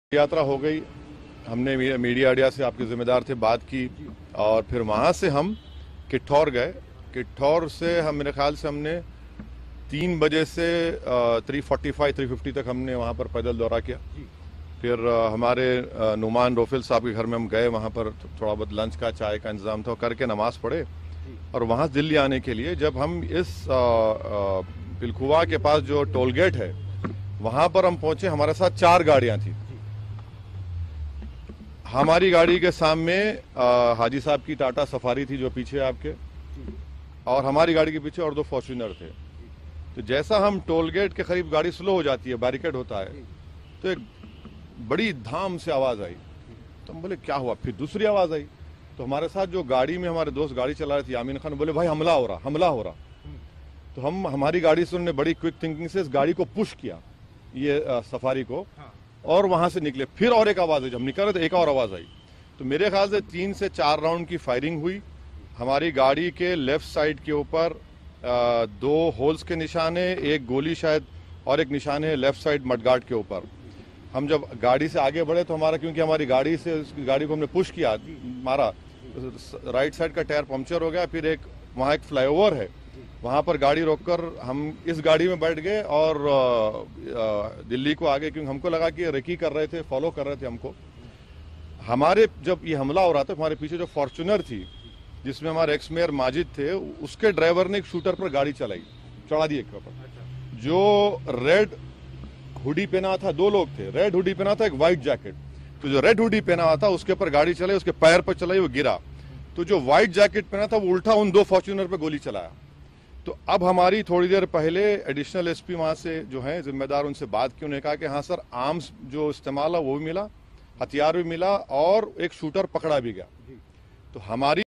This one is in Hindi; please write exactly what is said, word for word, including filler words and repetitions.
यात्रा हो गई। हमने मीडिया अड्डा से आपके जिम्मेदार थे बात की और फिर वहाँ से हम किठौर गए। किठौर से हम मेरे ख्याल से हमने तीन बजे से three forty five three fifty तक हमने वहाँ पर पैदल दौरा किया। फिर आ, हमारे आ, नुमान रोफिल साहब के घर में हम गए। वहाँ पर थोड़ा बहुत लंच का चाय का इंतजाम था, करके नमाज पढ़े और वहाँ से दिल्ली आने के लिए जब हम इस पिलखुवा के पास जो टोल गेट है वहाँ पर हम पहुंचे, हमारे साथ चार गाड़ियाँ थी। हमारी गाड़ी के सामने आ, हाजी साहब की टाटा सफारी थी जो पीछे आपके, और हमारी गाड़ी के पीछे और दो फॉर्च्यूनर थे। तो जैसा हम टोल गेट के करीब गाड़ी स्लो हो जाती है, बैरिकेड होता है, तो एक बड़ी धाम से आवाज आई। तो हम बोले क्या हुआ? फिर दूसरी आवाज आई। तो हमारे साथ जो गाड़ी में हमारे दोस्त गाड़ी चला रहे थे यामीन खान, बोले भाई हमला हो रहा हमला हो रहा। तो हम हमारी गाड़ी से उन्होंने बड़ी क्विक थिंकिंग से इस गाड़ी को पुश किया, ये आ, सफारी को, और वहां से निकले। फिर और एक आवाज आई, जब निकल रहे थे एक और आवाज आई। तो मेरे ख्याल से तीन से चार राउंड की फायरिंग हुई। हमारी गाड़ी के लेफ्ट साइड के ऊपर दो होल्स के निशान है, एक गोली शायद, और एक निशान है लेफ्ट साइड मडगार्ड के ऊपर। हम जब गाड़ी से आगे बढ़े तो हमारा, क्योंकि हमारी गाड़ी से उस गाड़ी को हमने पुश किया, मारा, राइट साइड का टायर पंक्चर हो गया। फिर एक वहाँ एक फ्लाईओवर है, वहाँ पर गाड़ी रोककर हम इस गाड़ी में बैठ गए और दिल्ली को आगे, क्योंकि हमको लगा कि रेकी कर रहे थे, फॉलो कर रहे थे हमको। हमारे जब ये हमला हो रहा था, हमारे पीछे जो फॉर्च्यूनर थी जिसमें हमारे एक्स मेयर माजिद थे, उसके ड्राइवर ने एक शूटर पर गाड़ी चलाई, चढ़ा दी एक पर। जो रेड हुडी पहना था, दो लोग थे, रेड हुडी पहना था, एक व्हाइट जैकेट। तो जो रेड हुडी पहना हुआ था उसके ऊपर गाड़ी चलाई, उसके पैर पर चलाई, वो गिरा। तो जो व्हाइट जैकेट पहना था वो उल्टा उन दो फॉर्च्यूनर पर गोली चलाया। तो अब हमारी थोड़ी देर पहले एडिशनल एसपी वहां से जो है जिम्मेदार, उनसे बात की। उन्होंने कहा कि हाँ सर, आर्म्स जो इस्तेमाल है वो भी मिला, हथियार भी मिला और एक शूटर पकड़ा भी गया। तो हमारी